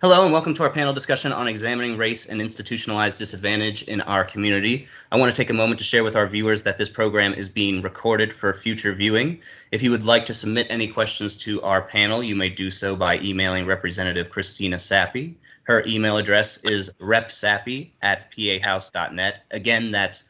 Hello and welcome to our panel discussion on examining race and institutionalized disadvantage in our community. I want to take a moment to share with our viewers that this program is being recorded for future viewing. If you would like to submit any questions to our panel, you may do so by emailing Representative Christina Sappey. Her email address is repsappey@pahouse.net. Again, that's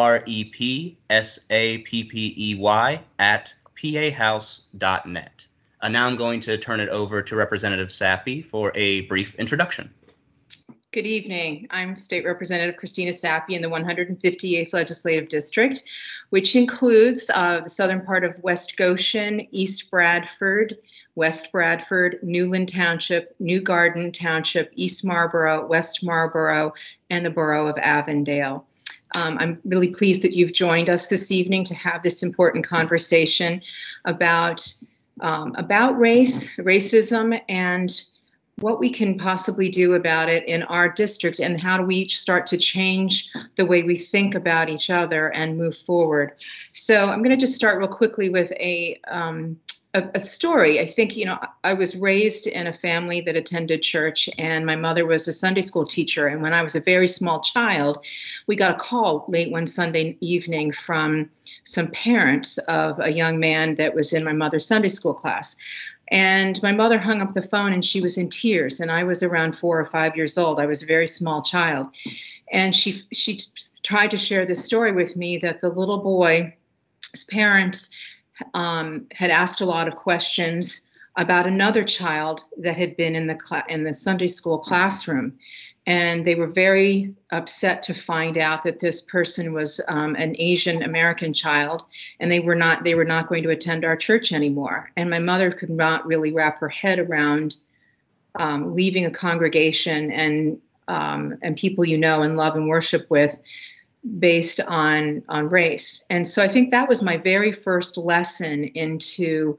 repsappey@pahouse.net. Now I'm going to turn it over to Representative Sappey for a brief introduction. Good evening. I'm State Representative Christina Sappey in the 158th Legislative District, which includes the southern part of West Goshen, East Bradford, West Bradford, Newland Township, New Garden Township, East Marlboro, West Marlboro, and the borough of Avondale. I'm really pleased that you've joined us this evening to have this important conversation about race, racism, and what we can possibly do about it in our district, and how do we each start to change the way we think about each other and move forward. So I'm going to just start real quickly with a story. I think, I was raised in a family that attended church, and my mother was a Sunday school teacher. And when I was a very small child, we got a call late one Sunday evening from some parents of a young man that was in my mother's Sunday school class. And my mother hung up the phone and she was in tears. And I was around 4 or 5 years old. I was a very small child. And she tried to share this story with me, that the little boy's parents had asked a lot of questions about another child that had been in the Sunday school classroom. And they were very upset to find out that this person was an Asian American child, and they were not going to attend our church anymore. And my mother could not really wrap her head around leaving a congregation and people and love and worship with, based on race. And so I think that was my very first lesson into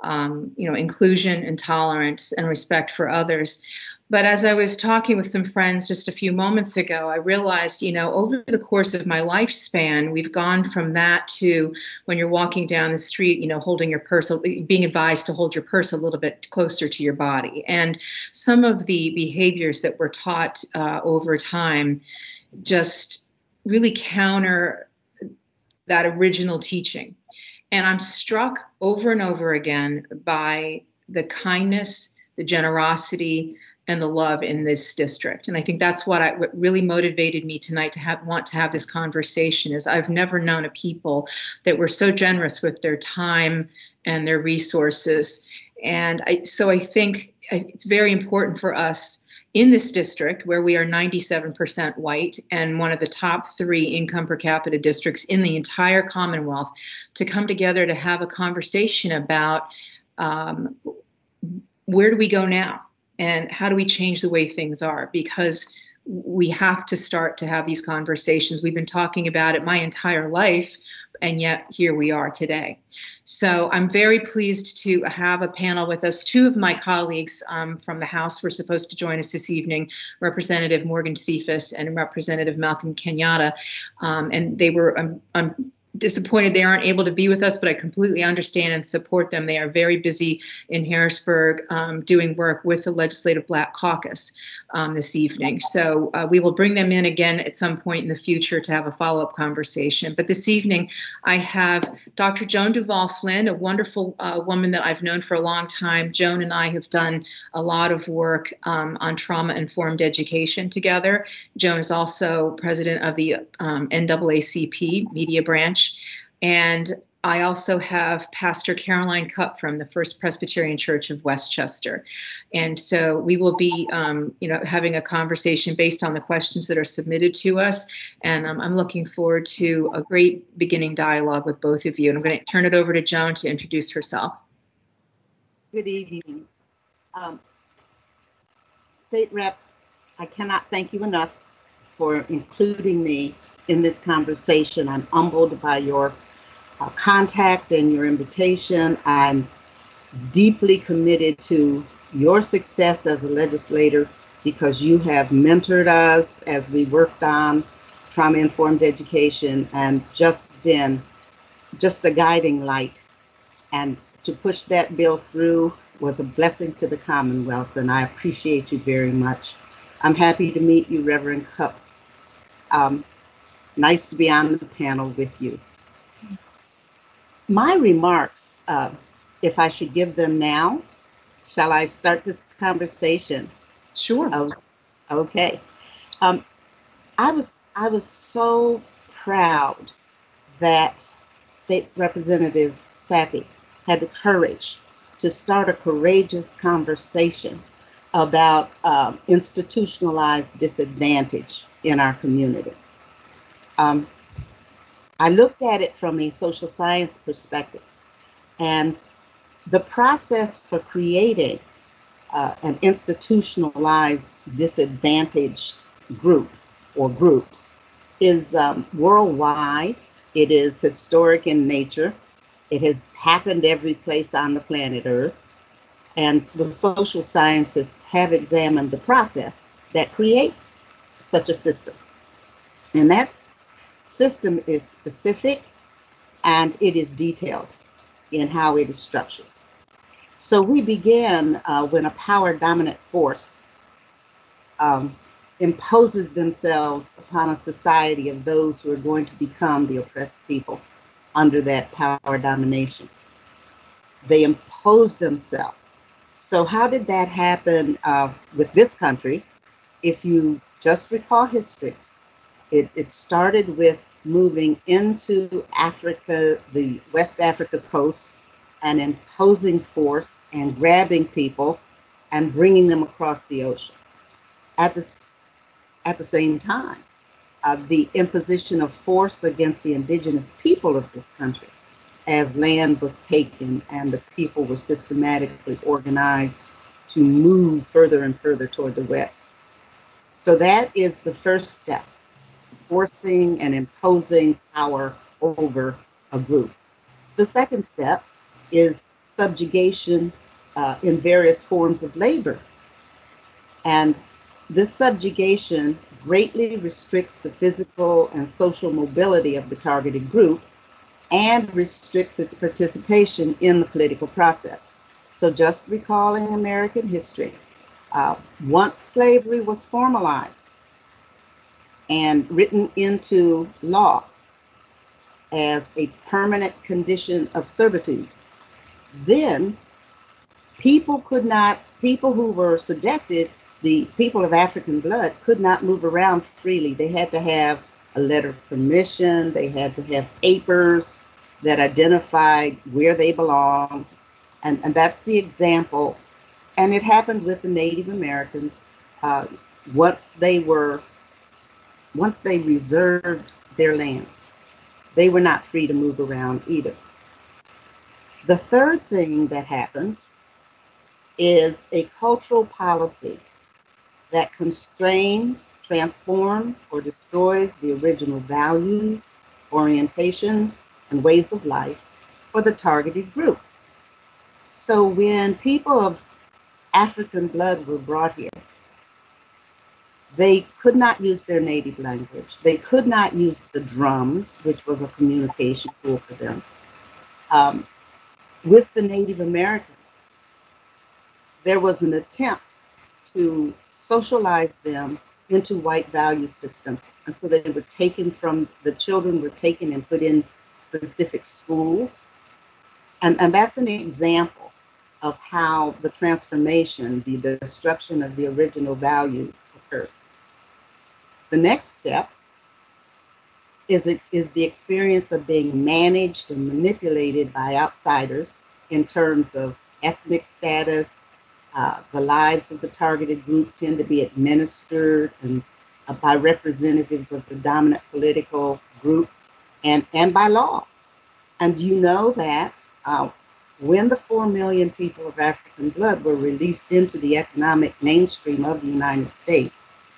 inclusion and tolerance and respect for others. But as I was talking with some friends just a few moments ago, I realized, over the course of my lifespan, we've gone from that to when you're walking down the street, holding your purse, being advised to hold your purse a little bit closer to your body. And some of the behaviors that were taught over time just really counter that original teaching. And I'm struck over and over again by the kindness, the generosity, and the love in this district. And I think that's what really motivated me tonight to want to have this conversation, is I've never known a people that were so generous with their time and their resources. And so I think it's very important for us in this district, where we are 97% white and one of the top 3 income per capita districts in the entire Commonwealth, to come together to have a conversation about where do we go now? And how do we change the way things are? Because we have to start to have these conversations. We've been talking about it my entire life, and yet here we are today. So I'm very pleased to have a panel with us. 2 of my colleagues from the House were supposed to join us this evening, Representative Morgan Cephas and Representative Malcolm Kenyatta. And they were, I'm disappointed they aren't able to be with us, but I completely understand and support them. They are very busy in Harrisburg doing work with the Legislative Black Caucus this evening. So we will bring them in again at some point in the future to have a follow-up conversation. But this evening, I have Dr. Joan Duvall-Flynn, a wonderful woman that I've known for a long time. Joan and I have done a lot of work on trauma-informed education together. Joan is also president of the NAACP media branch. And I also have Pastor Caroline Cupp from the First Presbyterian Church of Westchester. And so we will be, having a conversation based on the questions that are submitted to us. And I'm looking forward to a great beginning dialogue with both of you. And I'm going to turn it over to Joan to introduce herself. Good evening. State Rep, I cannot thank you enough for including me in this conversation. I'm humbled by your contact and your invitation. I'm deeply committed to your success as a legislator, because you have mentored us as we worked on trauma-informed education and just been a guiding light. And to push that bill through was a blessing to the Commonwealth, and I appreciate you very much. I'm happy to meet you, Reverend Cupp. Nice to be on the panel with you. My remarks, if I should give them now, shall I start this conversation? Sure. Okay. I was so proud that State Representative Sappey had the courage to start a courageous conversation about institutionalized disadvantage in our community. I looked at it from a social science perspective, and the process for creating an institutionalized disadvantaged group or groups is worldwide. It is historic in nature. It has happened every place on the planet Earth. And the social scientists have examined the process that creates such a system. And that system is specific and it is detailed in how it is structured. So we began when a power dominant force imposes themselves upon a society of those who are going to become the oppressed people under that power domination. They impose themselves. So how did that happen with this country? If you just recall history, it started with moving into Africa, the West Africa coast, and imposing force and grabbing people and bringing them across the ocean. At the same time, the imposition of force against the indigenous people of this country as land was taken and the people were systematically organized to move further and further toward the West. So that is the first step, forcing and imposing power over a group. The second step is subjugation in various forms of labor. And this subjugation greatly restricts the physical and social mobility of the targeted group and restricts its participation in the political process. So just recalling American history, once slavery was formalized and written into law as a permanent condition of servitude, then people who were subjected, the people of African blood, could not move around freely. They had to have a letter of permission. They had to have papers that identified where they belonged. And that's the example. And it happened with the Native Americans. Once they reserved their lands, they were not free to move around either. The third thing that happens is a cultural policy that constrains, transforms, or destroys the original values, orientations, and ways of life for the targeted group. So when people of African blood were brought here, they could not use their native language. They could not use the drums, which was a communication tool for them. With the Native Americans, there was an attempt to socialize them into white value system. And so they were taken from, the children were taken and put in specific schools. And that's an example of how the transformation, the destruction of the original values occurs. The next step is the experience of being managed and manipulated by outsiders in terms of ethnic status. The lives of the targeted group tend to be administered and by representatives of the dominant political group and by law. And you know that when the 4 million people of African blood were released into the economic mainstream of the United States,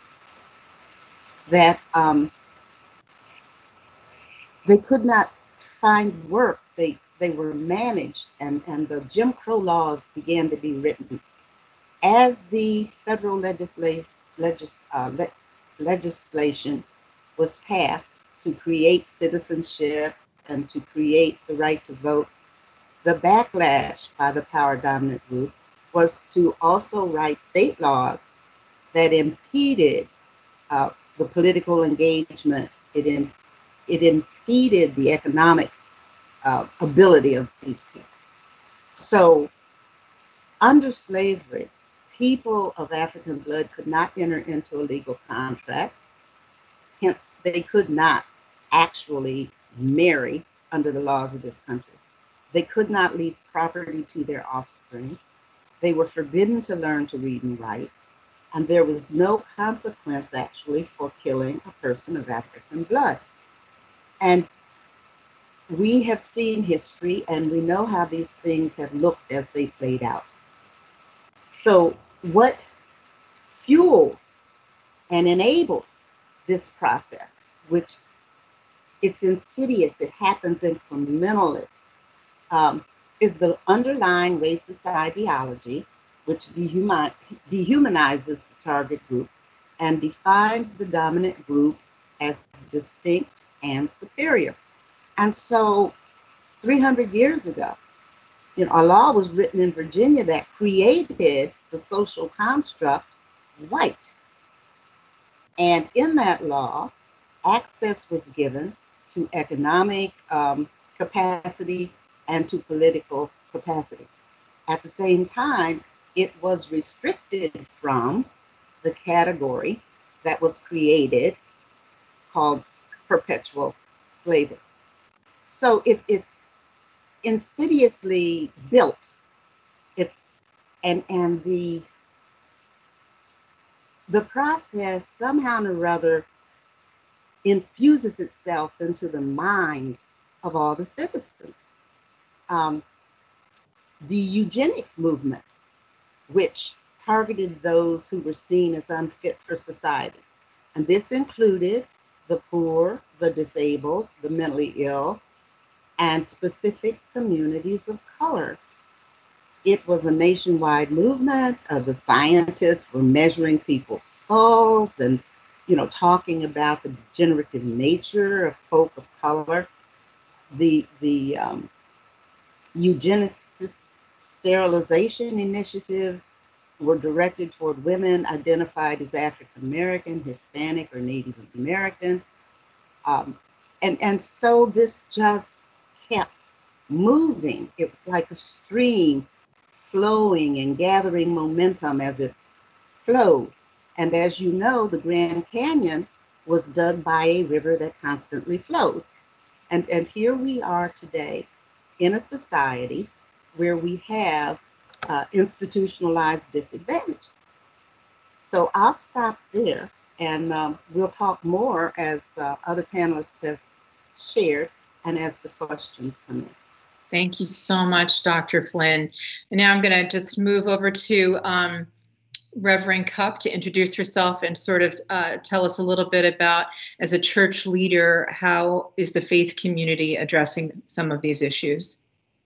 that they could not find work. They were managed, and the Jim Crow laws began to be written. As the federal legislation was passed to create citizenship and to create the right to vote, the backlash by the power dominant group was to also write state laws that impeded the political engagement. It impeded the economic ability of these people. So under slavery, people of African blood could not enter into a legal contract. Hence, they could not actually marry under the laws of this country. They could not leave property to their offspring. They were forbidden to learn to read and write. And there was no consequence actually for killing a person of African blood. And we have seen history and we know how these things have looked as they played out. So what fuels and enables this process, which it's insidious, it happens incrementally, is the underlying racist ideology, which dehumanizes the target group and defines the dominant group as distinct and superior. And so 300 years ago, a law was written in Virginia that created the social construct white. And in that law, access was given to economic capacity and to political capacity. At the same time, it was restricted from the category that was created called perpetual slavery. So it's insidiously built. And the process somehow or other infuses itself into the minds of all the citizens. The eugenics movement, which targeted those who were seen as unfit for society. And this included the poor, the disabled, the mentally ill, and specific communities of color. It was a nationwide movement. The scientists were measuring people's skulls and, talking about the degenerative nature of folk of color. The eugenicist sterilization initiatives were directed toward women identified as African American, Hispanic, or Native American. And so this just kept moving. It was like a stream flowing and gathering momentum as it flowed. And as you know, the Grand Canyon was dug by a river that constantly flowed. And here we are today in a society where we have institutionalized disadvantage. So I'll stop there and we'll talk more as other panelists have shared and as the questions come in. Thank you so much, Dr. Flynn. And now I'm going to just move over to Reverend Cupp to introduce herself and sort of tell us a little bit about, as a church leader, how is the faith community addressing some of these issues?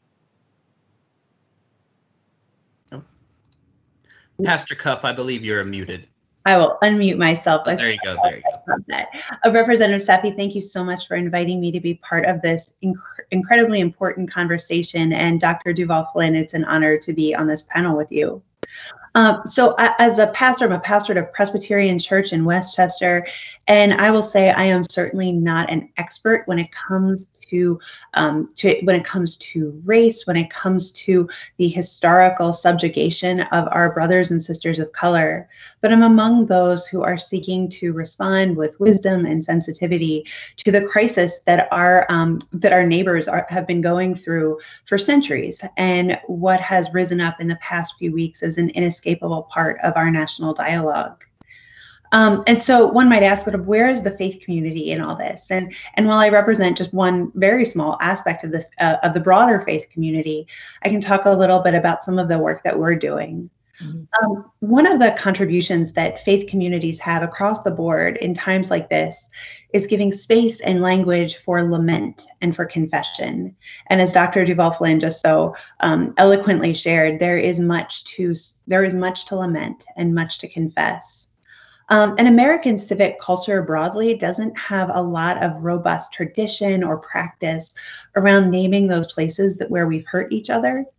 Pastor Cupp, I believe you're muted. I will unmute myself. Oh, there you go. There you go. Representative Sappey, thank you so much for inviting me to be part of this incredibly important conversation. And Dr. Duvall-Flynn, it's an honor to be on this panel with you. So as a pastor, I'm a pastor at a Presbyterian church in Westchester, and I will say I am certainly not an expert when it comes to race, when it comes to the historical subjugation of our brothers and sisters of color. But I'm among those who are seeking to respond with wisdom and sensitivity to the crisis that our neighbors have been going through for centuries, and what has risen up in the past few weeks as an inescapable part of our national dialogue. And so one might ask, where is the faith community in all this? And while I represent just one very small aspect of this of the broader faith community, I can talk a little bit about some of the work that we're doing. Mm-hmm. One of the contributions that faith communities have across the board in times like this is giving space and language for lament and for confession. And as Dr. Duvall-Flynn just so eloquently shared, there is much to lament and much to confess. And American civic culture broadly doesn't have a lot of robust tradition or practice around naming those places where we've hurt each other.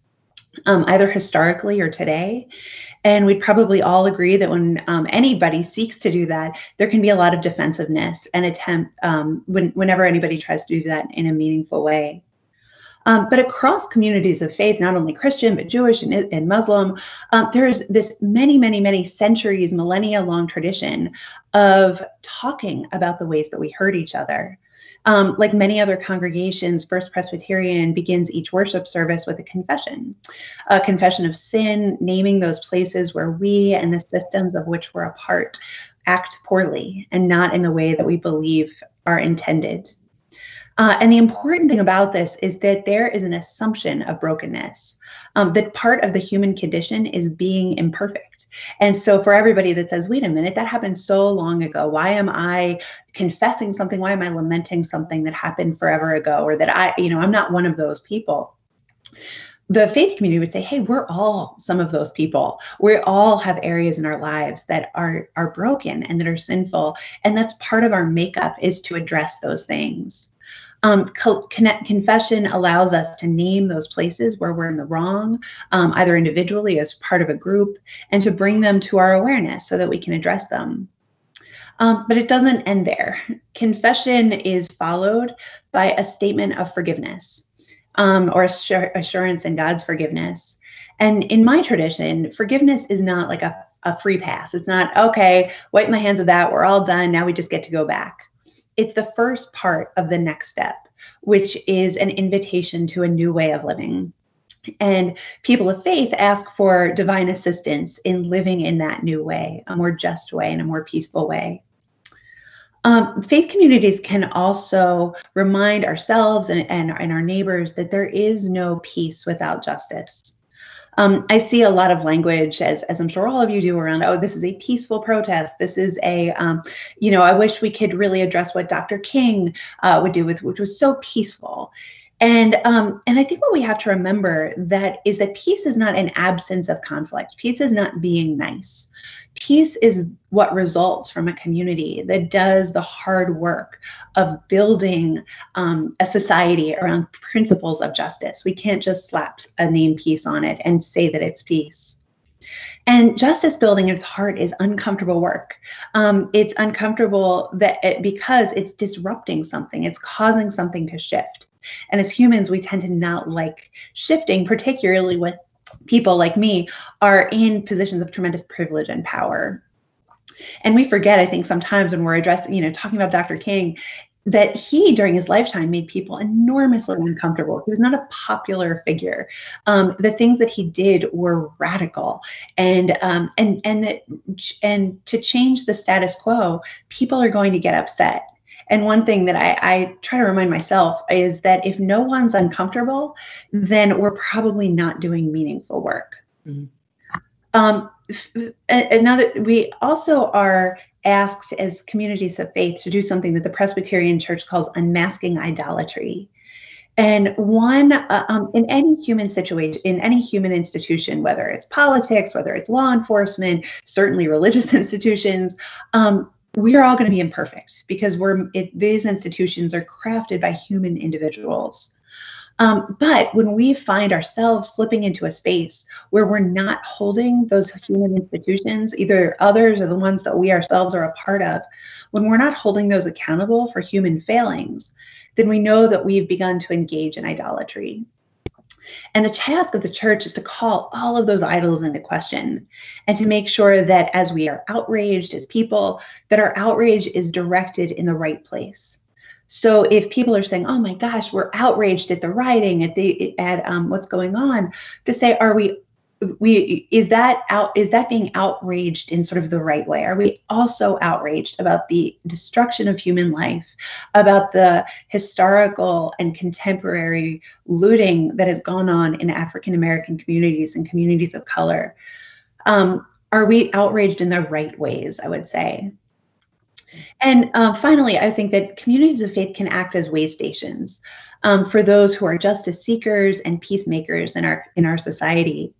either historically or today. And we'd probably all agree that when anybody seeks to do that, there can be a lot of defensiveness and attempt whenever anybody tries to do that in a meaningful way. But across communities of faith, not only Christian, but Jewish and Muslim, there's this many centuries, millennia long tradition of talking about the ways that we hurt each other. Like many other congregations, First Presbyterian begins each worship service with a confession of sin, naming those places where we and the systems of which we're a part act poorly and not in the way that we believe are intended. And the important thing about this is that there is an assumption of brokenness, that part of the human condition is being imperfect. And so for everybody that says, wait a minute, that happened so long ago, why am I confessing something? Why am I lamenting something that happened forever ago, or that I'm not one of those people? The faith community would say, hey, we're all some of those people. We all have areas in our lives that are broken and that are sinful. And that's part of our makeup, is to address those things. Confession allows us to name those places where we're in the wrong, either individually as part of a group, and to bring them to our awareness so that we can address them. But it doesn't end there. Confession is followed by a statement of forgiveness, or assurance in God's forgiveness. And in my tradition, forgiveness is not like a free pass. It's not, okay, wipe my hands of that, we're all done, now we just get to go back. It's the first part of the next step, which is an invitation to a new way of living. And people of faith ask for divine assistance in living in that new way, a more just way and a more peaceful way. Faith communities can also remind ourselves and our neighbors that there is no peace without justice. I see a lot of language, as I'm sure all of you do, around, oh, this is a peaceful protest. This is I wish we could really address what Dr. King would do which was so peaceful. And I think what we have to remember is that peace is not an absence of conflict. Peace is not being nice. Peace is what results from a community that does the hard work of building a society around principles of justice. We can't just slap a name peace on it and say that it's peace. And justice building at its heart is uncomfortable work. It's uncomfortable because it's disrupting something. It's causing something to shift. And as humans, we tend to not like shifting, particularly when people like me are in positions of tremendous privilege and power. And we forget, I think, sometimes when we're addressing, talking about Dr. King, that he, during his lifetime, made people enormously uncomfortable. He was not a popular figure. The things that he did were radical, and to change the status quo, people are going to get upset. And one thing that I try to remind myself is that if no one's uncomfortable, then we're probably not doing meaningful work. Mm-hmm. We also are asked as communities of faith to do something that the Presbyterian Church calls unmasking idolatry. And in any human situation, in any human institution, whether it's politics, whether it's law enforcement, certainly religious institutions, we are all going to be imperfect because these institutions are crafted by human individuals. But when we find ourselves slipping into a space where we're not holding those human institutions, either others or the ones that we ourselves are a part of, when we're not holding those accountable for human failings, then we know that we've begun to engage in idolatry. And the task of the church is to call all of those idols into question and to make sure that as we are outraged as people, that our outrage is directed in the right place. So if people are saying, oh my gosh, we're outraged at the rioting, at what's going on, to say, is that being outraged in sort of the right way? Are we also outraged about the destruction of human life, about the historical and contemporary looting that has gone on in African American communities and communities of color? Are we outraged in the right ways, I would say? And finally, I think that communities of faith can act as way stations for those who are justice seekers and peacemakers in our society.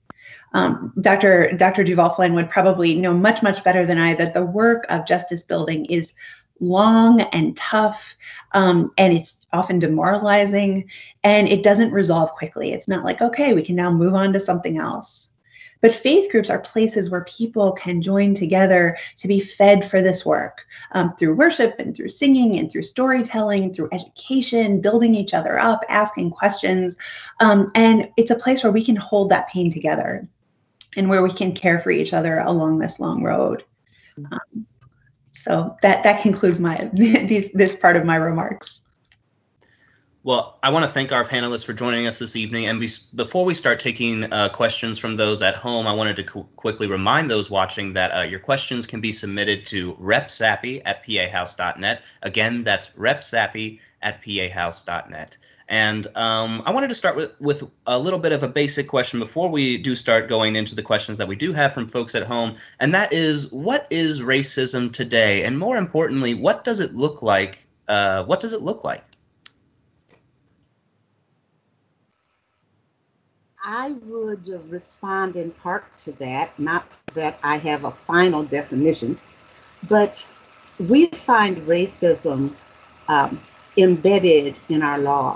Dr. Duvall-Flynn would probably know much better than I that the work of justice building is long and tough, and it's often demoralizing, and it doesn't resolve quickly. It's not like, okay, we can now move on to something else. But faith groups are places where people can join together to be fed for this work, through worship and through singing and through storytelling, through education, building each other up, asking questions. And it's a place where we can hold that pain together and where we can care for each other along this long road. So that concludes this part of my remarks. Well, I want to thank our panelists for joining us this evening. And before we start taking questions from those at home, I wanted to quickly remind those watching that your questions can be submitted to repsappey@pahouse.net. Again, that's repsappey@pahouse.net. And I wanted to start with a little bit of a basic question before we do start going into the questions that we do have from folks at home. And that is, what is racism today? And more importantly, what does it look like? What does it look like? I would respond in part to that, not that I have a final definition, but we find racism embedded in our law.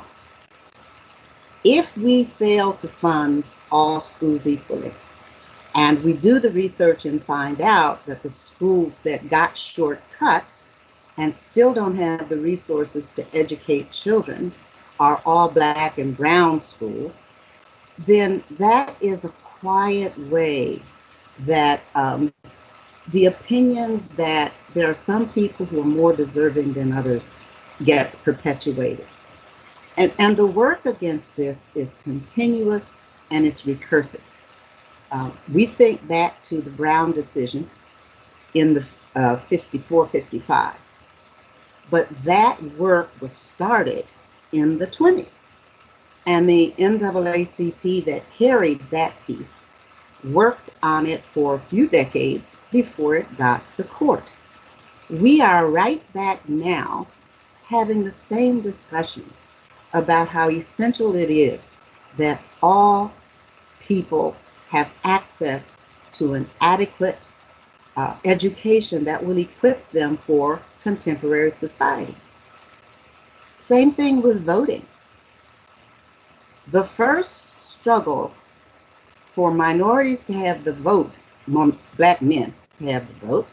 If we fail to fund all schools equally, and we do the research and find out that the schools that got shortcut and still don't have the resources to educate children are all Black and brown schools, then that is a quiet way that the opinions that there are some people who are more deserving than others gets perpetuated. And the work against this is continuous and it's recursive. We think back to the Brown decision in the 54-55, but that work was started in the 20s. And the NAACP that carried that piece worked on it for a few decades before it got to court. We are right back now having the same discussions about how essential it is that all people have access to an adequate education that will equip them for contemporary society. Same thing with voting. The first struggle for minorities to have the vote, Black men to have the vote,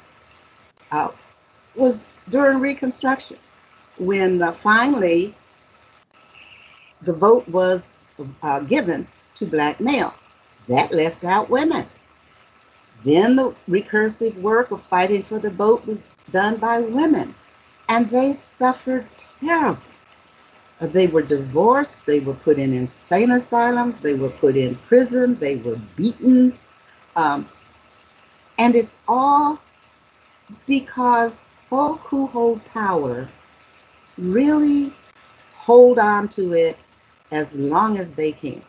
was during Reconstruction, when finally the vote was given to Black males. That left out women. Then the recursive work of fighting for the vote was done by women, and they suffered terribly. They were divorced, they were put in insane asylums, they were put in prison, they were beaten. And it's all because folk who hold power really hold on to it as long as they can.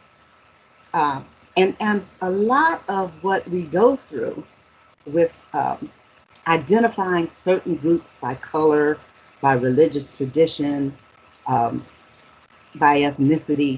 And a lot of what we go through with identifying certain groups by color, by religious tradition, by ethnicity,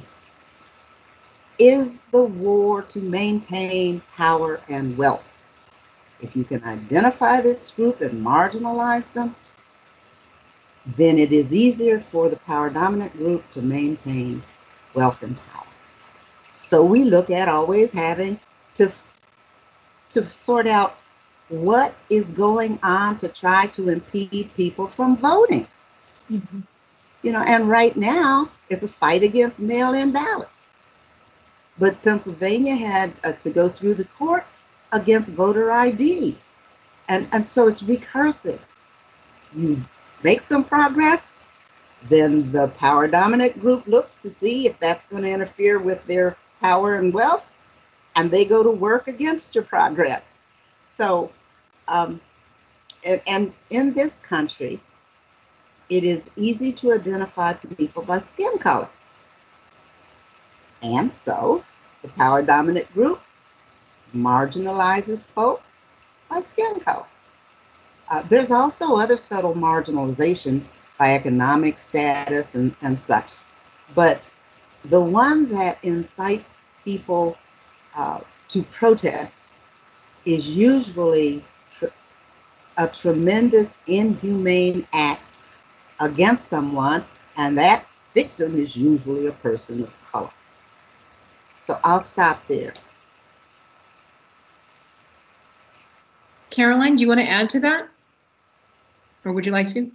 is the war to maintain power and wealth. If you can identify this group and marginalize them, then it is easier for the power dominant group to maintain wealth and power. So we look at always having to sort out what is going on to try to impede people from voting. Mm-hmm. You know, and right now it's a fight against mail-in ballots. But Pennsylvania had to go through the court against voter ID. And so it's recursive. You make some progress, then the power dominant group looks to see if that's going to interfere with their power and wealth, and they go to work against your progress. So, and in this country, it is easy to identify people by skin color. And so the power dominant group marginalizes folk by skin color. There's also other subtle marginalization by economic status and such. But the one that incites people to protest is usually a tremendous inhumane act against someone, and that victim is usually a person of color. So I'll stop there. Caroline, do you want to add to that? Or would you like to?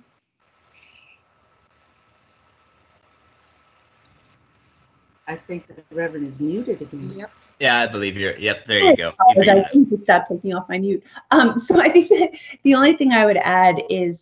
I think the Reverend is muted again. Yep. Yeah, I believe you're. Yep, there you go. I need to stop taking off my mute. So I think that the only thing I would add is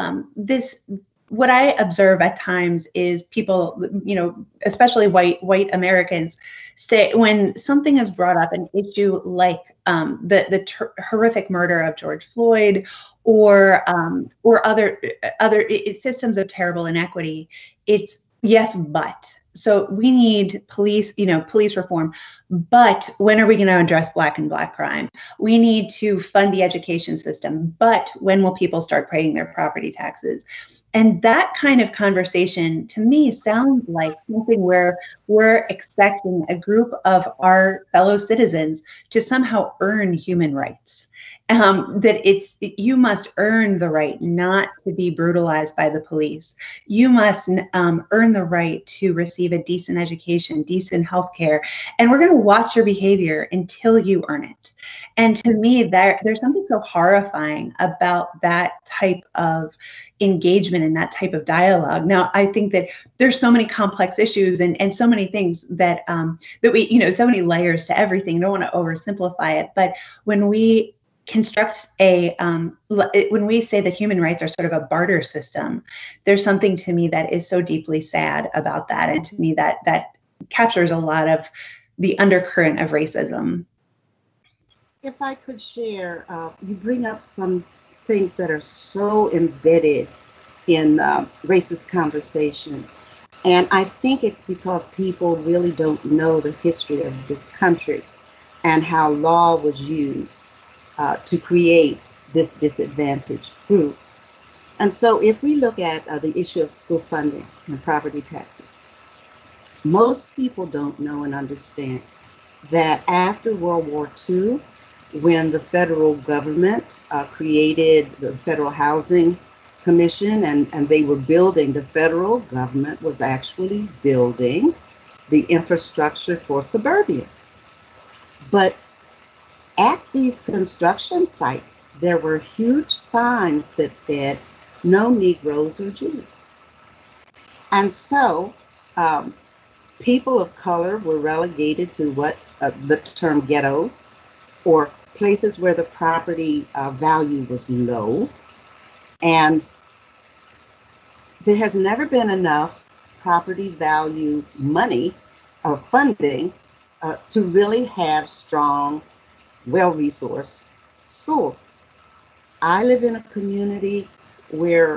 what I observe at times is people, especially white Americans, say when something is brought up, an issue like the horrific murder of George Floyd or other systems of terrible inequity, it's yes, but. So we need police reform, but when are we going to address Black and Black crime? We need to fund the education system, but when will people start paying their property taxes? And that kind of conversation to me sounds like something where we're expecting a group of our fellow citizens to somehow earn human rights. That you must earn the right not to be brutalized by the police. You must earn the right to receive a decent education, decent health care, and we're going to watch your behavior until you earn it. And to me, there's something so horrifying about that type of engagement and that type of dialogue. Now, I think that there's so many complex issues and so many things that we, so many layers to everything. I don't want to oversimplify it, but when we construct when we say that human rights are sort of a barter system, there's something to me that is so deeply sad about that. And to me, that captures a lot of the undercurrent of racism. If I could share, you bring up some things that are so embedded in racist conversation. And I think it's because people really don't know the history of this country and how law was used to create this disadvantaged group. And so if we look at the issue of school funding and property taxes, most people don't know and understand that after World War II, when the federal government created the Federal Housing Commission and they were building, the federal government was actually building the infrastructure for suburbia. But at these construction sites, there were huge signs that said, no Negroes or Jews. And so people of color were relegated to what the term ghettos, or places where the property value was low. And there has never been enough property value money or funding to really have strong, well-resourced schools. I live in a community where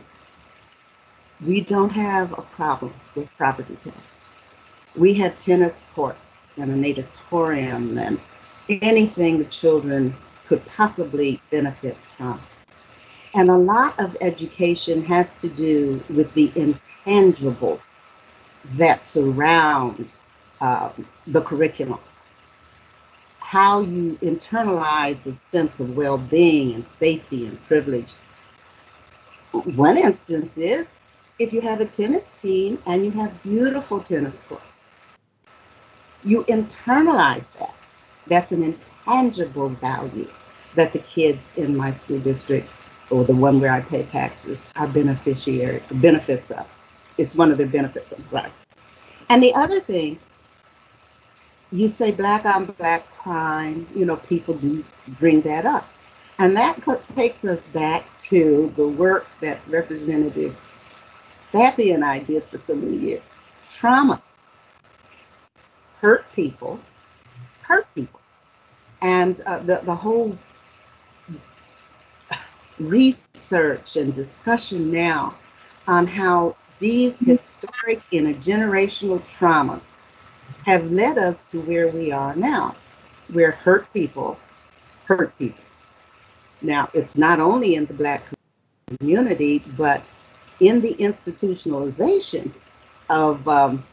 we don't have a problem with property tax. We have tennis courts and a natatorium and anything the children could possibly benefit from. And a lot of education has to do with the intangibles that surround the curriculum. How you internalize a sense of well-being and safety and privilege. One instance is if you have a tennis team and you have beautiful tennis courts. You internalize that. That's an intangible value that the kids in my school district, or the one where I pay taxes, are benefits of. It's one of their benefits, I'm sorry. And the other thing, you say Black on Black crime, people do bring that up. And that takes us back to the work that Representative Sappey and I did for so many years. Trauma. Hurt people. And the whole research and discussion now on how these historic intergenerational traumas have led us to where we are now, where hurt people hurt people. Now, it's not only in the Black community, but in the institutionalization of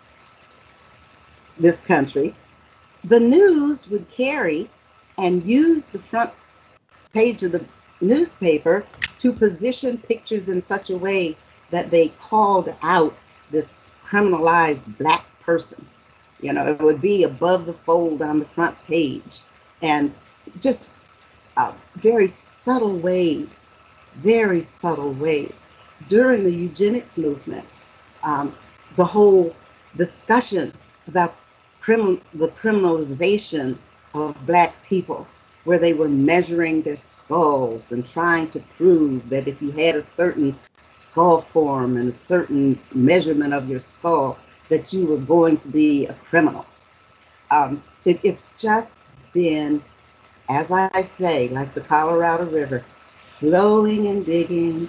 this country, the news would carry and use the front page of the newspaper to position pictures in such a way that they called out this criminalized Black person. You know, it would be above the fold on the front page, and just very subtle ways, very subtle ways. During the eugenics movement, the whole discussion about the criminalization of Black people, where they were measuring their skulls and trying to prove that if you had a certain skull form and a certain measurement of your skull, that you were going to be a criminal. It's just been, as I say, like the Colorado River, flowing and digging,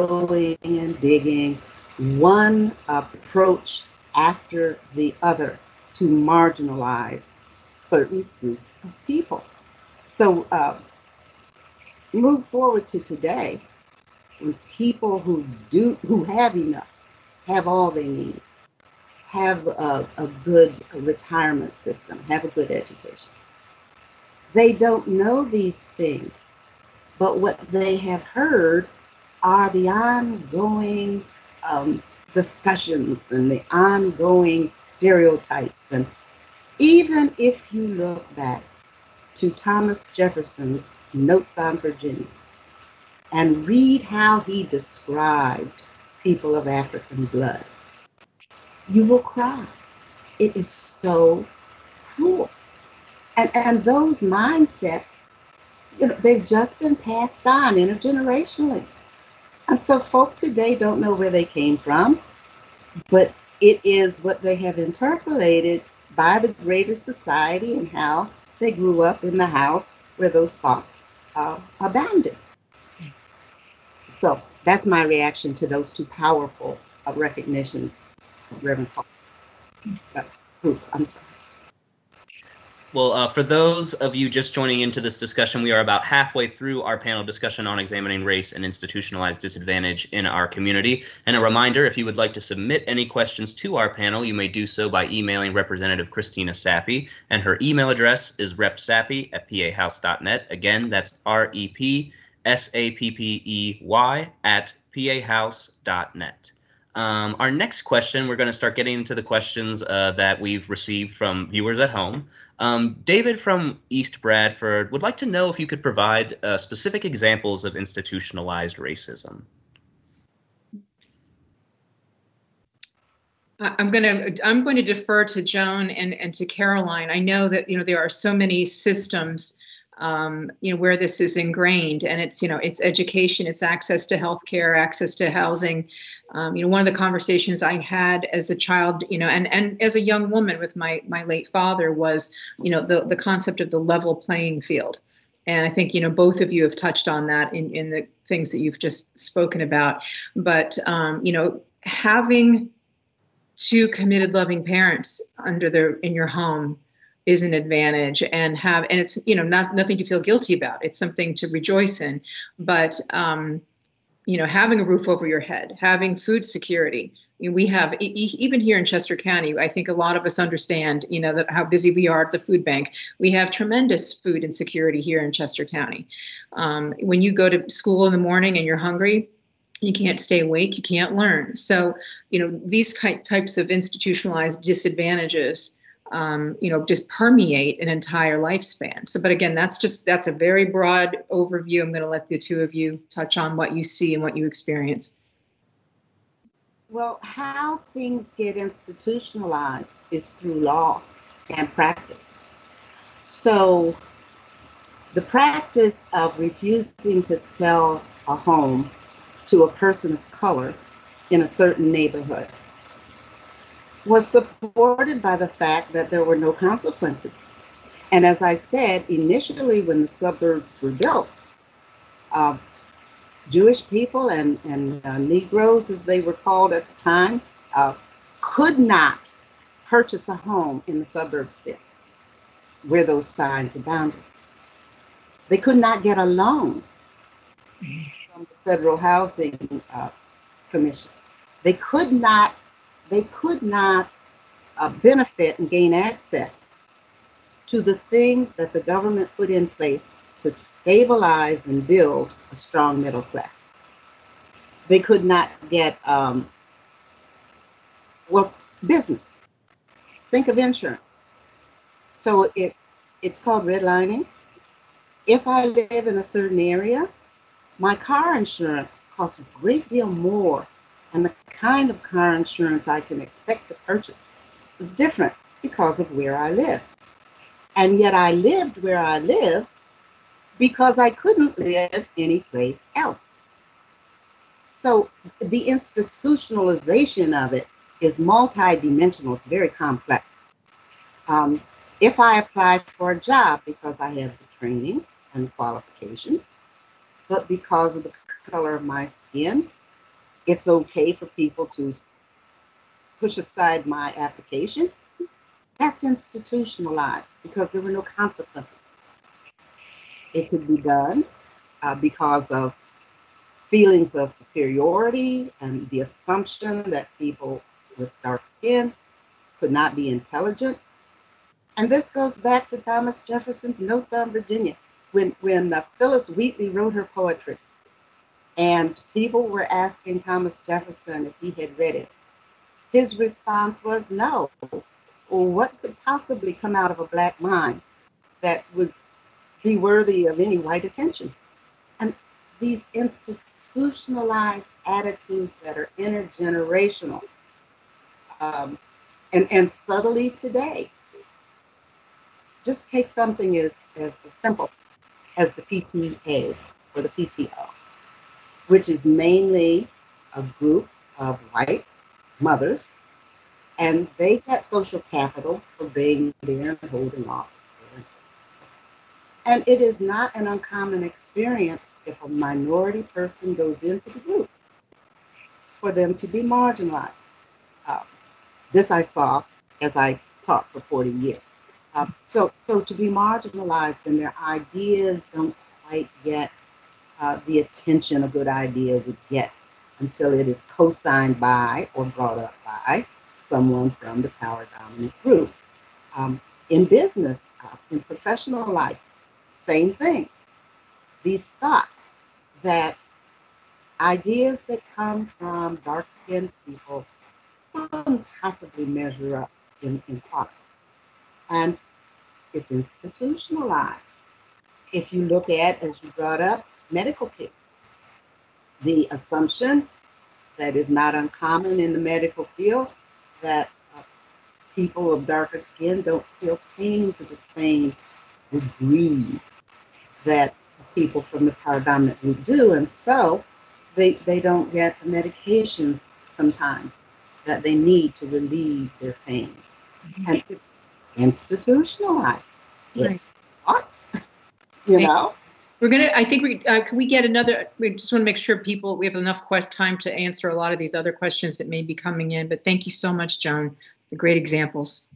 one approach after the other to marginalize certain groups of people. So move forward to today, when people who have enough, have all they need, have a good retirement system, have a good education. They don't know these things, but what they have heard are the ongoing discussions and the ongoing stereotypes. And even if you look back to Thomas Jefferson's Notes on Virginia and read how he described people of African blood, you will cry. It is so cruel. And those mindsets, you know, they've just been passed on intergenerationally. And so folk today don't know where they came from, but it is what they have interpolated by the greater society and how they grew up in the house where those thoughts abounded. So that's my reaction to those two powerful recognitions of Reverend Cupp. I'm sorry. Well, for those of you just joining into this discussion, we are about halfway through our panel discussion on examining race and institutionalized disadvantage in our community. And a reminder, if you would like to submit any questions to our panel, you may do so by emailing Representative Christina Sappey, and her email address is repsappey@pahouse.net. Again, that's repsappey@pahouse.net. Our next question, we're going to start getting into the questions that we've received from viewers at home. David from East Bradford would like to know if you could provide specific examples of institutionalized racism. I'm going to defer to Joan and to Caroline. I know that, you know, there are so many systems you know, where this is ingrained, and it's, you know, it's education, it's access to healthcare, access to housing. You know, one of the conversations I had as a child, you know, and as a young woman with my late father was, you know, the concept of the level playing field. And I think, you know, both of you have touched on that in the things that you've just spoken about. But, you know, having two committed, loving parents in your home is an advantage, and it's, you know, nothing to feel guilty about. It's something to rejoice in. But you know, having a roof over your head, having food security. You know, we have, even here in Chester County, I think a lot of us understand, you know, that how busy we are at the food bank. We have tremendous food insecurity here in Chester County. When you go to school in the morning and you're hungry, you can't stay awake, you can't learn. So, you know, these types of institutionalized disadvantages, you know, just permeate an entire lifespan. So, but again, that's a very broad overview. I'm going to let the two of you touch on what you see and what you experience. Well, how things get institutionalized is through law and practice. So the practice of refusing to sell a home to a person of color in a certain neighborhood was supported by the fact that there were no consequences. And as I said, initially when the suburbs were built, Jewish people and Negroes, as they were called at the time, could not purchase a home in the suburbs there, where those signs abounded. They could not get a loan from the Federal Housing Commission. They could not benefit and gain access to the things that the government put in place to stabilize and build a strong middle class. They could not get, well, business. Think of insurance. So it's called redlining. If I live in a certain area, my car insurance costs a great deal more, and the kind of car insurance I can expect to purchase is different because of where I live. And yet I lived where I lived because I couldn't live anyplace else. So the institutionalization of it is multidimensional. It's very complex. If I apply for a job because I have the training and qualifications, but because of the color of my skin, it's okay for people to push aside my application. That's institutionalized because there were no consequences. It could be done because of feelings of superiority and the assumption that people with dark skin could not be intelligent. And this goes back to Thomas Jefferson's Notes on Virginia. When Phyllis Wheatley wrote her poetry, and people were asking Thomas Jefferson if he had read it, his response was no. Well, what could possibly come out of a black mind that would be worthy of any white attention? And these institutionalized attitudes that are intergenerational and subtly today. Just take something as simple as the PTA or the PTO, which is mainly a group of white mothers, and they get social capital for being there and holding office. And it is not an uncommon experience if a minority person goes into the group for them to be marginalized. This I saw as I taught for 40 years. So to be marginalized and their ideas don't quite get the attention a good idea would get until it is co-signed by or brought up by someone from the power dominant group. In business, in professional life, same thing. These thoughts that ideas that come from dark-skinned people couldn't possibly measure up in quality. And it's institutionalized. If you look at, as you brought up, medical care, the assumption that is not uncommon in the medical field that people of darker skin don't feel pain to the same degree that people from the power dominant group do, and so they don't get the medications sometimes that they need to relieve their pain. And it's institutionalized. It's taught, you know. We're gonna. I think we can we get another. We just want to make sure we have enough time to answer a lot of these other questions that may be coming in. But thank you so much, Joan. The great examples.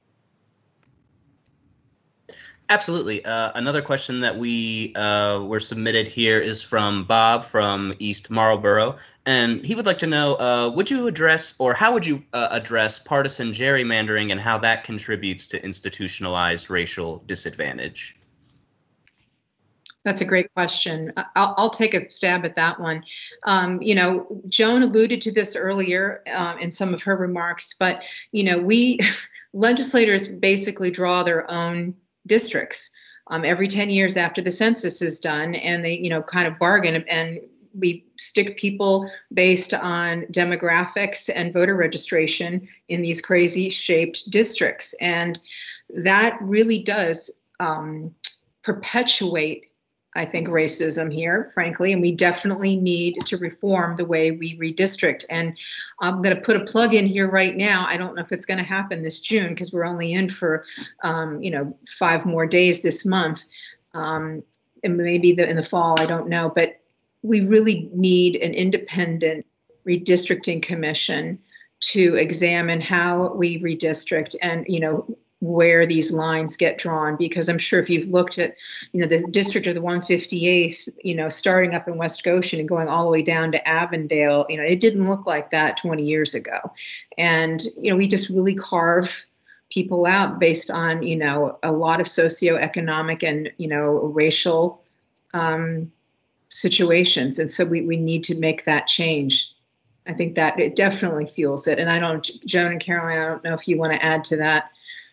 Absolutely. Another question that we were submitted here is from Bob from East Marlborough, and he would like to know, would you address, or how would you address partisan gerrymandering and how that contributes to institutionalized racial disadvantage? That's a great question. I'll take a stab at that one. You know, Joan alluded to this earlier in some of her remarks, but, you know, we legislators basically draw their own districts every 10 years after the census is done, and they, you know, kind of bargain, and we stick people based on demographics and voter registration in these crazy shaped districts. And that really does perpetuate, I think, racism here, frankly, and we definitely need to reform the way we redistrict. And I'm going to put a plug in here right now. I don't know if it's going to happen this June because we're only in for, you know, 5 more days this month, and maybe in the fall, I don't know. But we really need an independent redistricting commission to examine how we redistrict and, you know, where these lines get drawn, because I'm sure if you've looked at, you know, the district of the 158th, you know, starting up in West Goshen and going all the way down to Avondale, you know, it didn't look like that 20 years ago. And, you know, we just really carve people out based on, you know, a lot of socioeconomic and, you know, racial situations. And so we need to make that change. I think that it definitely fuels it. And I don't, Joan and Caroline, I don't know if you want to add to that.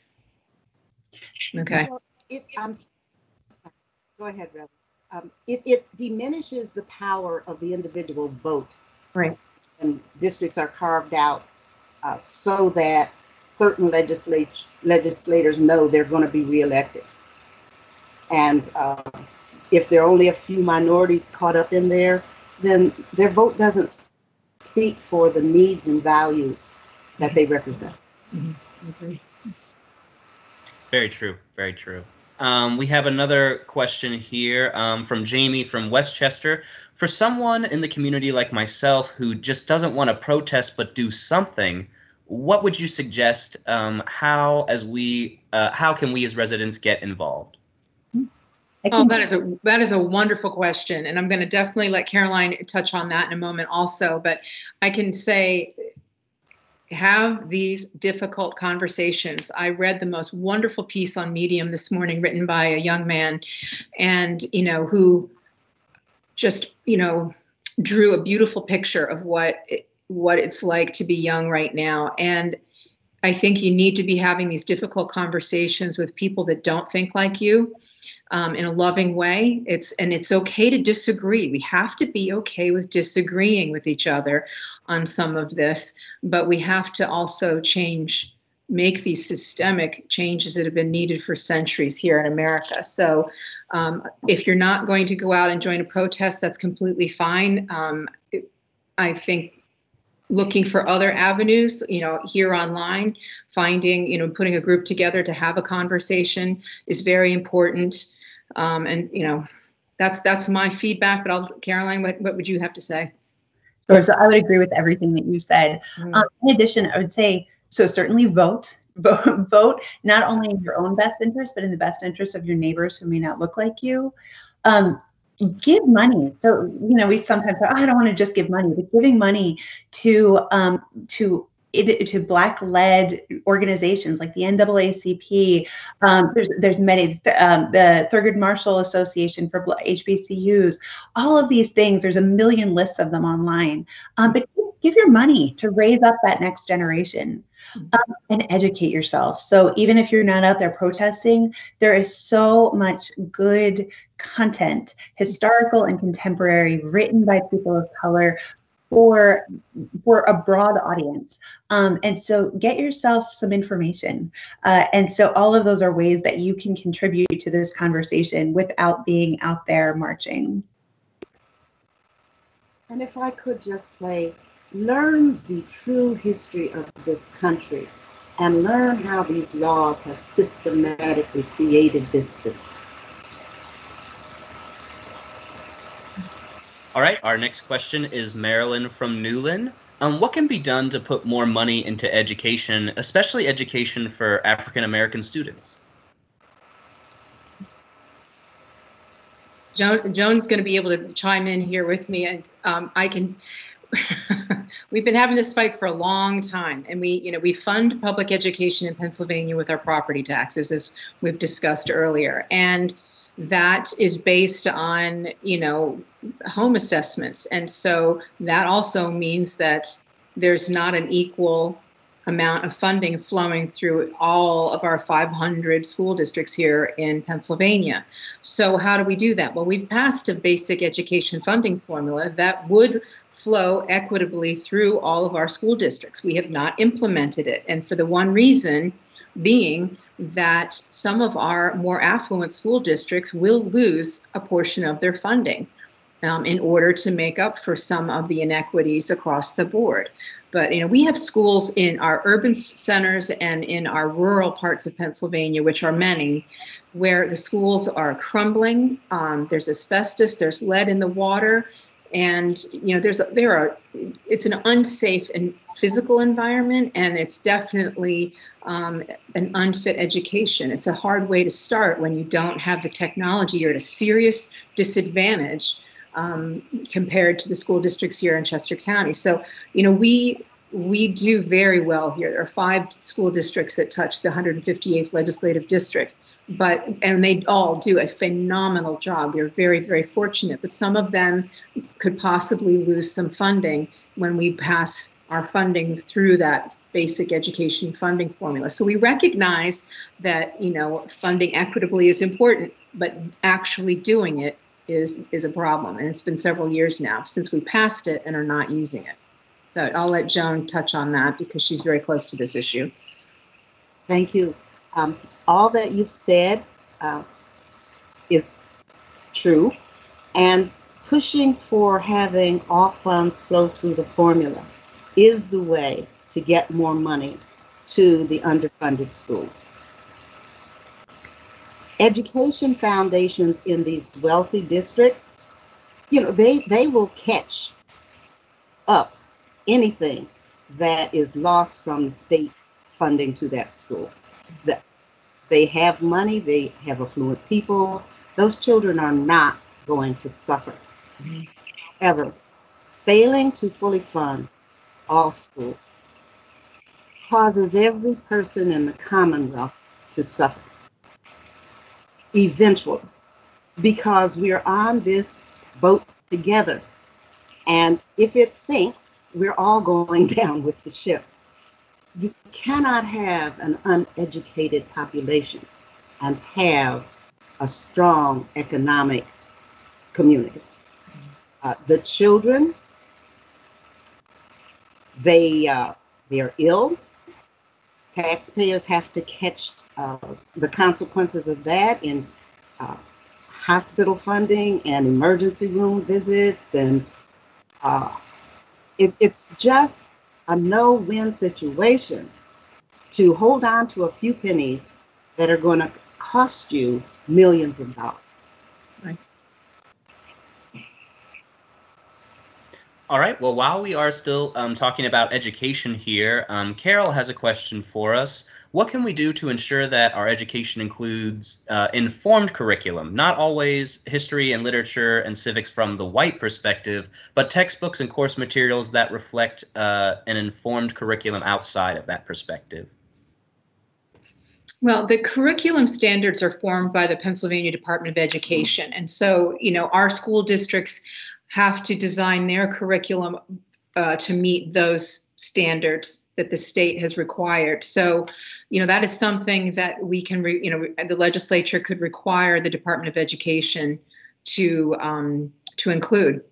Okay. Well, go ahead, Reverend. It diminishes the power of the individual vote. Right. And districts are carved out so that certain legislators know they're going to be reelected. And if there are only a few minorities caught up in there, then their vote doesn't speak for the needs and values that they represent. Mm-hmm. Very true. Very true. We have another question here from Jamie from Westchester. For someone in the community like myself who just doesn't want to protest but do something, what would you suggest? How can we as residents get involved? Oh, that is a wonderful question, and I'm going to definitely let Caroline touch on that in a moment also. But I can say, have these difficult conversations. I read the most wonderful piece on Medium this morning, written by a young man, and who just drew a beautiful picture of what it's like to be young right now. And I think you need to be having these difficult conversations with people that don't think like you. In a loving way. It's okay to disagree. We have to be okay with disagreeing with each other on some of this, but we have to also make these systemic changes that have been needed for centuries here in America. So if you're not going to go out and join a protest, that's completely fine. I think looking for other avenues, here online, finding, putting a group together to have a conversation is very important. That's my feedback, but Caroline, what would you have to say? Sure. So I would agree with everything that you said. Mm-hmm. In addition, I would say, so certainly vote not only in your own best interest, but in the best interest of your neighbors who may not look like you. Give money. So, we sometimes say, I don't want to just give money, but giving money to Black-led organizations like the NAACP. There's many, the Thurgood Marshall Association for HBCUs, all of these things. There's a million lists of them online. But give your money to raise up that next generation and educate yourself. So even if you're not out there protesting, there is so much good content, historical and contemporary, written by people of color, for a broad audience. And so get yourself some information. And so all of those are ways that you can contribute to this conversation without being out there marching. And if I could just say, learn the true history of this country and learn how these laws have systematically created this system. All right, our next question is Marilyn from Newlyn. What can be done to put more money into education, especially education for African-American students? Joan's going to be able to chime in here with me, and I can. We've been having this fight for a long time, and we fund public education in Pennsylvania with our property taxes, as we've discussed earlier, and that is based on, home assessments. And so that also means that there's not an equal amount of funding flowing through all of our 500 school districts here in Pennsylvania. So how do we do that? Well, we've passed a basic education funding formula that would flow equitably through all of our school districts. We have not implemented it. And for the one reason being that some of our more affluent school districts will lose a portion of their funding in order to make up for some of the inequities across the board. But we have schools in our urban centers and in our rural parts of Pennsylvania, which are many, where the schools are crumbling. There's asbestos, there's lead in the water, and it's an unsafe and physical environment, and it's definitely an unfit education. It's a hard way to start when you don't have the technology. You're at a serious disadvantage compared to the school districts here in Chester County. So, we we do very well here. There are 5 school districts that touch the 158th legislative district, and they all do a phenomenal job. We're very, very fortunate, but some of them could possibly lose some funding when we pass our funding through that basic education funding formula. So we recognize that, you know, funding equitably is important, but actually doing it is a problem. And it's been several years now since we passed it and are not using it. So I'll let Joan touch on that because she's very close to this issue. Thank you. All that you've said is true, and pushing for having all funds flow through the formula is the way to get more money to the underfunded schools. Education foundations in these wealthy districts, you know, they will catch up anything that is lost from the state funding to that school. They have money, they have affluent people. Those children are not going to suffer, ever. Failing to fully fund all schools causes every person in the Commonwealth to suffer eventually, because we're on this boat together. And if it sinks, we're all going down with the ship. You cannot have an uneducated population and have a strong economic community. The children, they're ill. Taxpayers have to catch the consequences of that in hospital funding and emergency room visits, and it's just a no-win situation to hold on to a few pennies that are going to cost you millions of dollars. Right. All right. Well, while we are still talking about education here, Carol has a question for us. What can we do to ensure that our education includes informed curriculum, not always history and literature and civics from the white perspective, but textbooks and course materials that reflect an informed curriculum outside of that perspective? Well, the curriculum standards are formed by the Pennsylvania Department of Education. And so, you know, our school districts have to design their curriculum to meet those standards that the state has required. So, you know, that is something that we can, the legislature could require the Department of Education to include.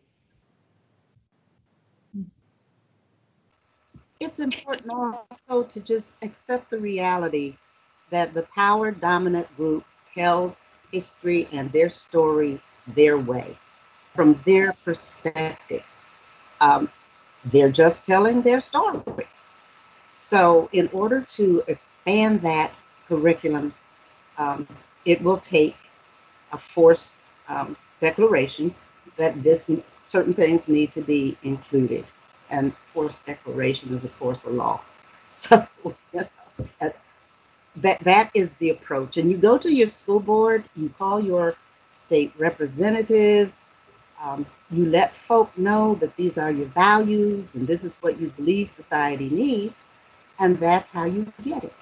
It's important also to just accept the reality that the power dominant group tells history and their story their way, from their perspective. They're just telling their story. So in order to expand that curriculum, it will take a forced declaration that certain things need to be included. And forced declaration is, of course, a law. So that is the approach. And you go to your school board, you call your state representatives, you let folk know that these are your values and this is what you believe society needs, and that's how you get it.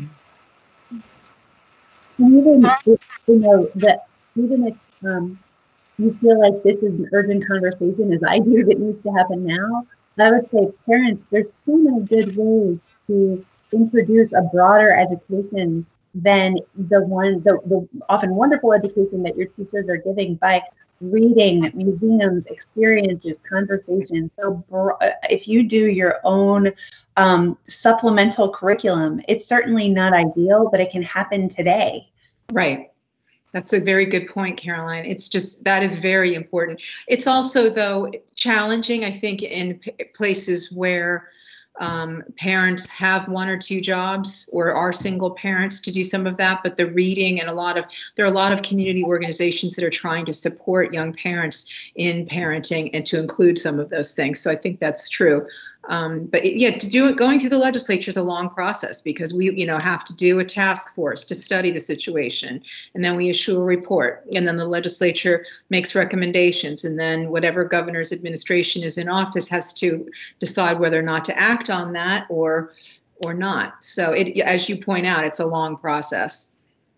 Even if, even if you feel like this is an urgent conversation, as I do, that needs to happen now, I would say, parents, there's so many good ways to introduce a broader education than the often wonderful education that your teachers are giving by reading, museums, experiences, conversations. So if you do your own supplemental curriculum, it's certainly not ideal, but it can happen today. Right. That's a very good point, Caroline. It's just, that is very important. It's also, though, challenging, I think, in places where parents have 1 or 2 jobs or are single parents to do some of that, but the reading and there are a lot of community organizations that are trying to support young parents in parenting and to include some of those things. So I think that's true. Yeah, going through the legislature is a long process because we, have to do a task force to study the situation, and then we issue a report, and then the legislature makes recommendations, and then whatever governor's administration is in office has to decide whether or not to act on that or not. So as you point out, it's a long process.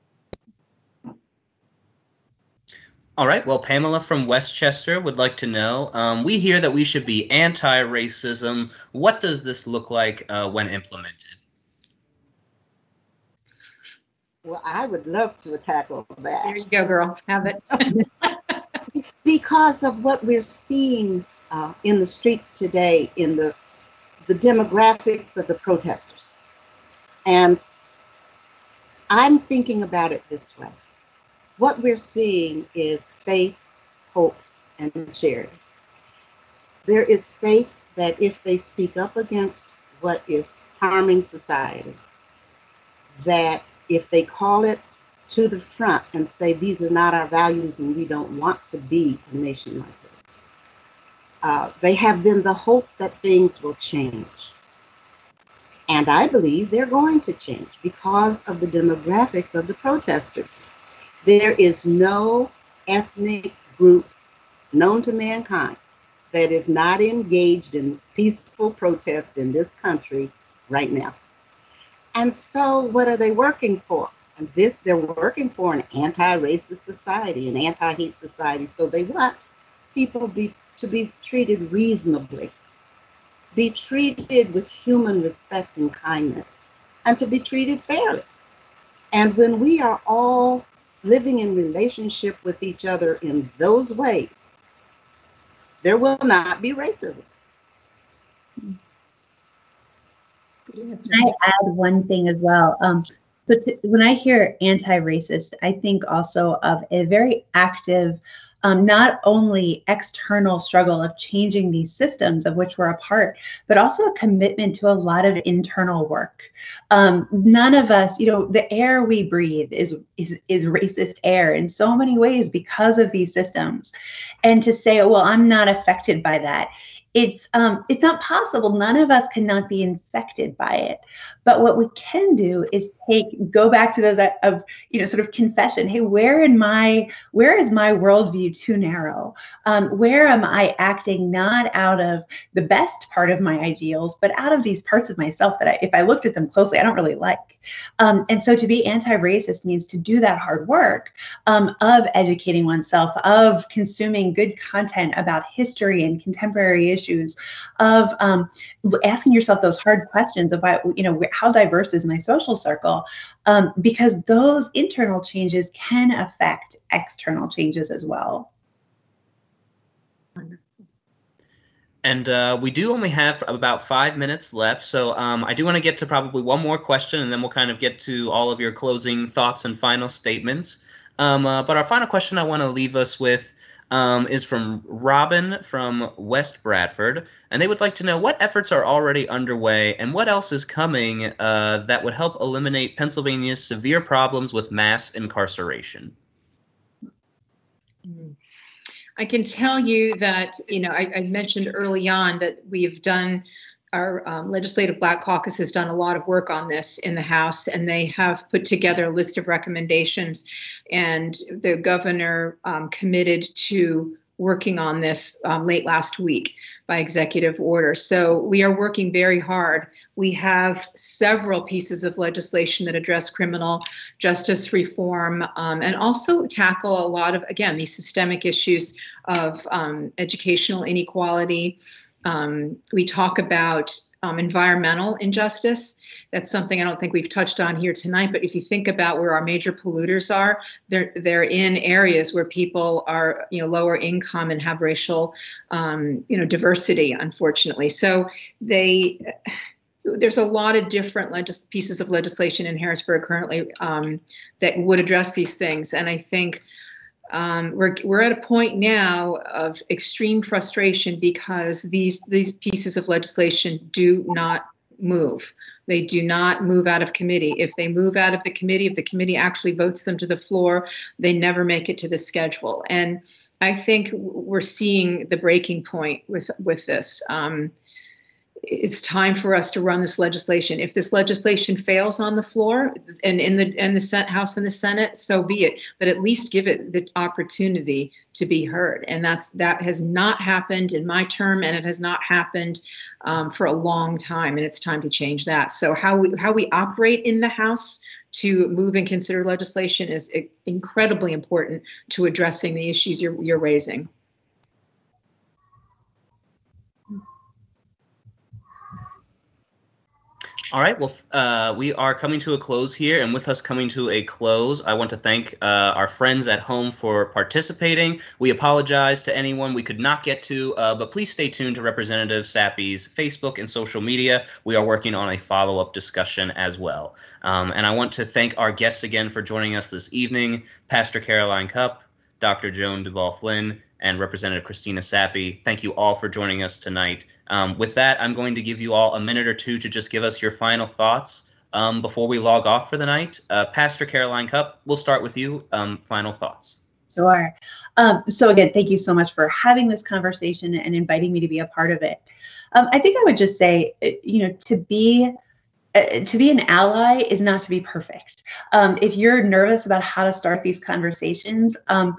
All right. Well, Pamela from Westchester would like to know, we hear that we should be anti-racism. What does this look like when implemented? Well, I would love to tackle that. There you go, girl. Have it. Because of what we're seeing in the streets today, in the demographics of the protesters. And I'm thinking about it this way. What we're seeing is faith, hope, and charity. There is faith that if they speak up against what is harming society, that if they call it to the front and say these are not our values and we don't want to be a nation like this, they have then the hope that things will change. And I believe they're going to change because of the demographics of the protesters. There is no ethnic group known to mankind that is not engaged in peaceful protest in this country right now. And so what are they working for? And they're working for an anti-racist society, an anti-hate society. So they want people to be treated reasonably, be treated with human respect and kindness, and to be treated fairly. And when we are all living in relationship with each other in those ways, there will not be racism. I add one thing as well. When I hear anti-racist, I think also of a very active, not only external struggle of changing these systems of which we're a part, but also a commitment to a lot of internal work. None of us, the air we breathe is racist air in so many ways because of these systems. And to say, well, I'm not affected by that. It's not possible. None of us cannot be infected by it. But what we can do is go back to those of, sort of confession. Hey, where is my worldview too narrow? Where am I acting not out of the best part of my ideals, but out of these parts of myself that if I looked at them closely, I don't really like. And so to be anti-racist means to do that hard work of educating oneself, of consuming good content about history and contemporary issues, of asking yourself those hard questions about, how diverse is my social circle? Because those internal changes can affect external changes as well. And we do only have about 5 minutes left, so I do want to get to probably one more question, and then we'll kind of get to all of your closing thoughts and final statements. But our final question I want to leave us with is from Robin from West Bradford, and they would like to know what efforts are already underway and what else is coming that would help eliminate Pennsylvania's severe problems with mass incarceration. I can tell you that, I mentioned early on that we've done, our Legislative Black Caucus has done a lot of work on this in the House, and they have put together a list of recommendations, and the governor committed to working on this late last week by executive order. So we are working very hard. We have several pieces of legislation that address criminal justice reform and also tackle a lot of, again, these systemic issues of educational inequality. We talk about environmental injustice. That's something I don't think we've touched on here tonight, but if you think about where our major polluters are, they're in areas where people are, lower income and have racial, diversity, unfortunately. So there's a lot of different pieces of legislation in Harrisburg currently that would address these things. And I think we're at a point now of extreme frustration because these pieces of legislation do not move. They do not move out of committee. If they move out of the committee, if the committee actually votes them to the floor, they never make it to the schedule. And I think we're seeing the breaking point with this. it's time for us to run this legislation. If this legislation fails on the floor and in the House and the Senate, so be it. But at least give it the opportunity to be heard. And that has not happened in my term, and it has not happened for a long time. And it's time to change that. So how we operate in the House to move and consider legislation is incredibly important to addressing the issues you're raising. All right, well, we are coming to a close here, and with us coming to a close, I want to thank our friends at home for participating. We apologize to anyone we could not get to, but please stay tuned to Representative Sappey's Facebook and social media. We are working on a follow-up discussion as well. And I want to thank our guests again for joining us this evening, Pastor Caroline Cupp, Dr. Joan Duvall-Flynn, and Representative Christina Sappey. Thank you all for joining us tonight. With that, I'm going to give you all a minute or two to just give us your final thoughts before we log off for the night. Pastor Caroline Cupp, we'll start with you. Final thoughts. Sure. So again, thank you so much for having this conversation and inviting me to be a part of it. I think I would just say, to be an ally is not to be perfect. If you're nervous about how to start these conversations,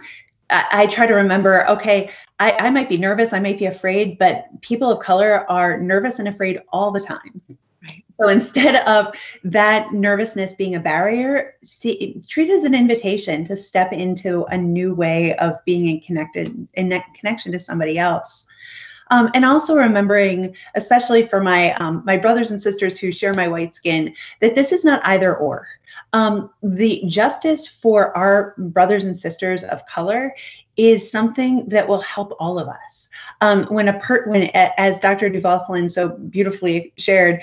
I try to remember, okay, I might be nervous, I might be afraid, but people of color are nervous and afraid all the time. Right. So instead of that nervousness being a barrier, treat it as an invitation to step into a new way of being in connection to somebody else. And also remembering, especially for my brothers and sisters who share my white skin, that this is not either or. The justice for our brothers and sisters of color is something that will help all of us. When as Dr. Duvall-Flynn so beautifully shared,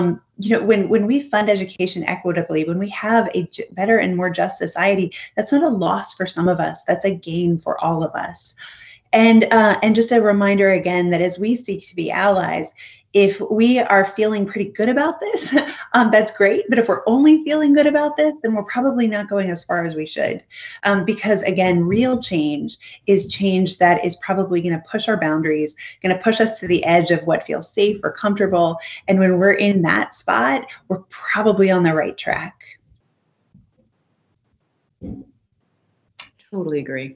when we fund education equitably, when we have a better and more just society, that's not a loss for some of us. That's a gain for all of us. And just a reminder again that as we seek to be allies, if we are feeling pretty good about this, that's great. But if we're only feeling good about this, then we're probably not going as far as we should. Because again, real change is change that is probably going to push our boundaries, going to push us to the edge of what feels safe or comfortable. And when we're in that spot, we're probably on the right track. Totally agree.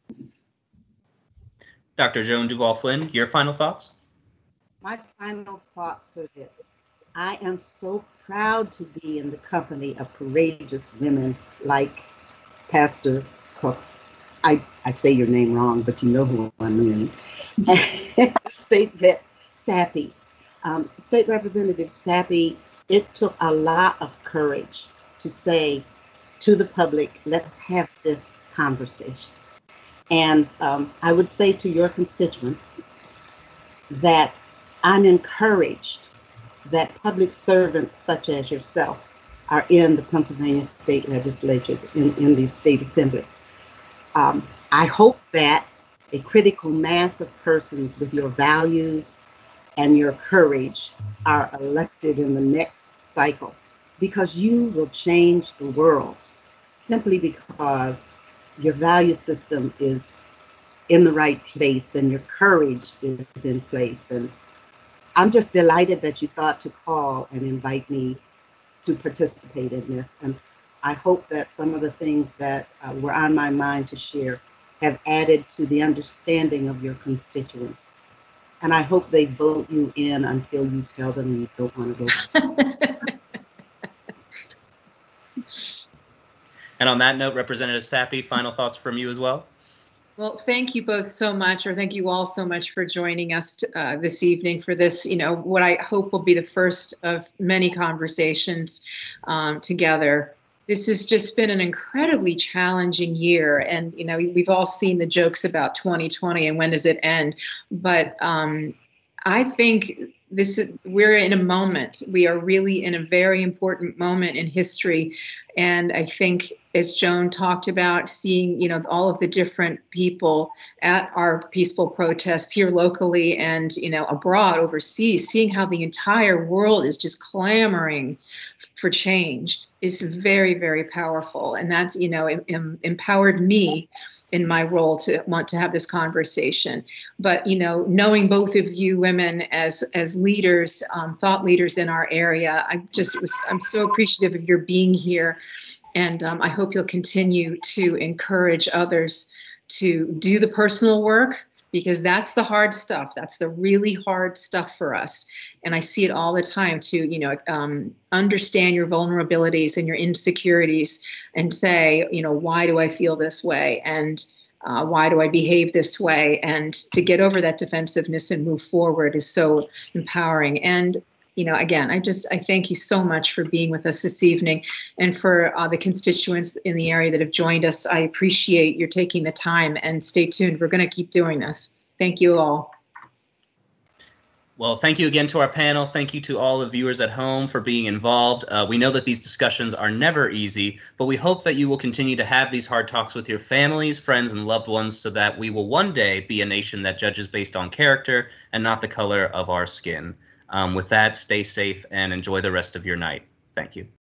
Dr. Joan Duvall-Flynn, your final thoughts? My final thoughts are this. I am so proud to be in the company of courageous women like Pastor Cupp. I say your name wrong, but you know who I mean. State Rep Sappey. State Representative Sappey, it took a lot of courage to say to the public, let's have this conversation. And I would say to your constituents that I'm encouraged that public servants such as yourself are in the Pennsylvania State Legislature, in the State Assembly. I hope that a critical mass of persons with your values and your courage are elected in the next cycle, because you will change the world simply because your value system is in the right place and your courage is in place. And I'm just delighted that you thought to call and invite me to participate in this. And I hope that some of the things that were on my mind to share have added to the understanding of your constituents. And I hope they vote you in until you tell them you don't want to go. And on that note, Representative Sappey, final thoughts from you as well? Well, thank you both so much, or thank you all so much for joining us this evening for this, what I hope will be the first of many conversations together. This has just been an incredibly challenging year. And, we've all seen the jokes about 2020 and when does it end. But I think we're in a moment. We are really in a very important moment in history. And I think, as Joan talked about, seeing, all of the different people at our peaceful protests here locally and, abroad, overseas, seeing how the entire world is just clamoring for change is very, very powerful. And that's, empowered me in my role to want to have this conversation. But, you know, knowing both of you women as leaders, thought leaders in our area, I'm so appreciative of your being here. And I hope you'll continue to encourage others to do the personal work, because that's the hard stuff. That's the really hard stuff for us. And I see it all the time to, you know, understand your vulnerabilities and your insecurities and say, you know, why do I feel this way? And why do I behave this way? And to get over that defensiveness and move forward is so empowering. And, you know, again, I thank you so much for being with us this evening, and for the constituents in the area that have joined us. I appreciate your taking the time, and stay tuned. We're going to keep doing this. Thank you all. Well, thank you again to our panel. Thank you to all the viewers at home for being involved. We know that these discussions are never easy, but we hope that you will continue to have these hard talks with your families, friends, and loved ones, so that we will one day be a nation that judges based on character and not the color of our skin. With that, stay safe and enjoy the rest of your night. Thank you.